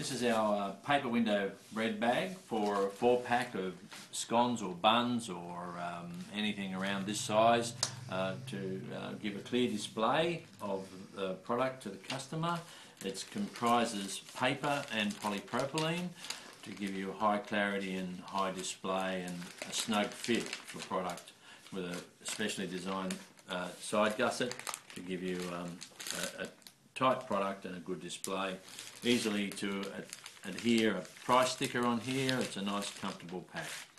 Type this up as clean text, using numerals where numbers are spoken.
This is our paper window bread bag for a 4-pack of scones or buns or anything around this size to give a clear display of the product to the customer. It comprises paper and polypropylene to give you high clarity and high display and a snug fit for product, with a specially designed side gusset to give you a tight product and a good display. Easily to adhere a price sticker on here. It's a nice comfortable pack.